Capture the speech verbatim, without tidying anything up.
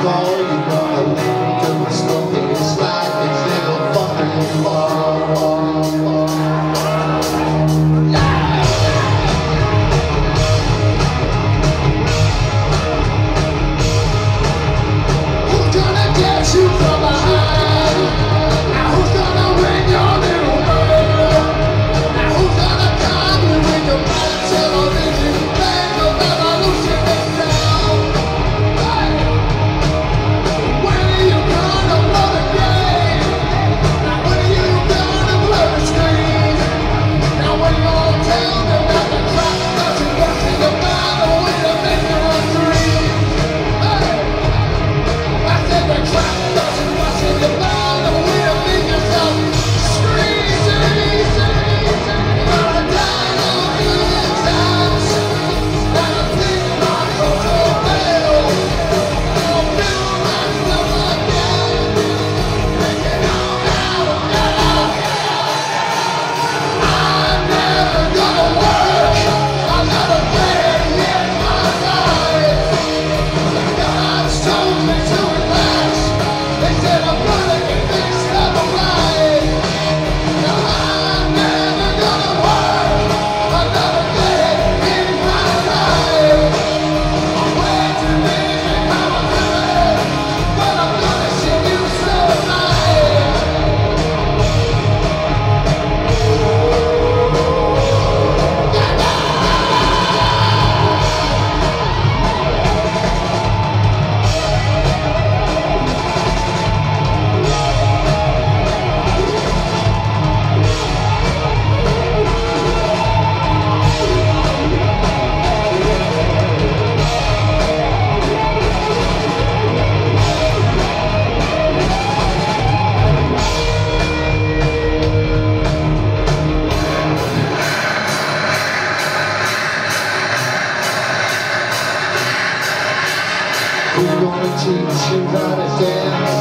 more you gonna learn to my stuff in this life is never fucking far. Who's gonna get you from behind? Now who's gonna win your little world? Now who's gonna calm you when your mind television plans of evolution is down? Hey! When are you gonna blow the game? Now when are you gonna blow the screen? Now when you gonna tell them that the clock doesn't work in your mind or when you make your own dreams? Hey! I said the clock doesn't rush in your mind or when you make yourself scream. But I died on the inside. Now I think my control failed. I'll build myself again. Make it all out of hell. I'm never gonna work another day in my life. God's told me to relax. They said I'm gonna get things stabilized. Now I'm never gonna work another day in my life. I'm way too busy coming, but I'm gonna see you sometime. Who's gonna teach you how to dance?